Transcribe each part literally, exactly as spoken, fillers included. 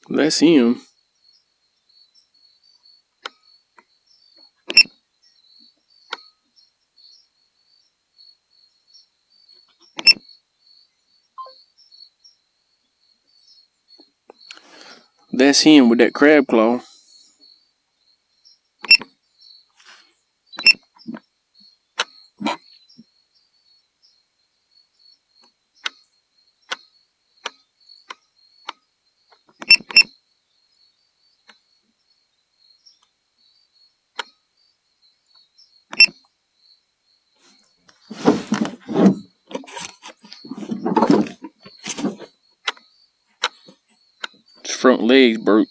That's him. That's him with that crab claw. His front legs broke.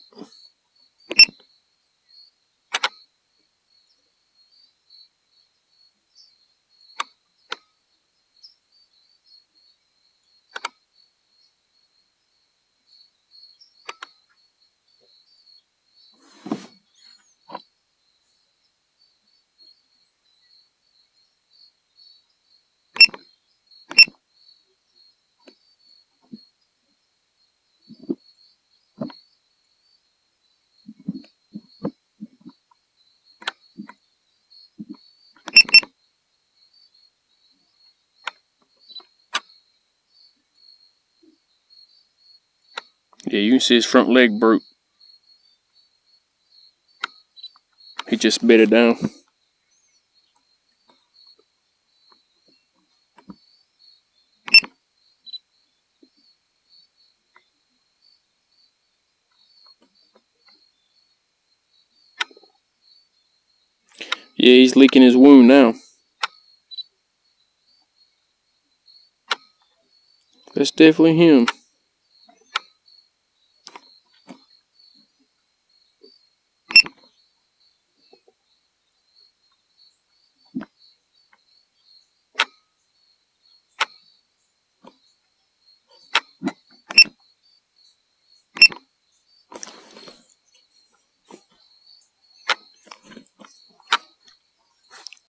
Yeah, you can see his front leg broke. He just bit it down. Yeah, he's licking his wound now. That's definitely him.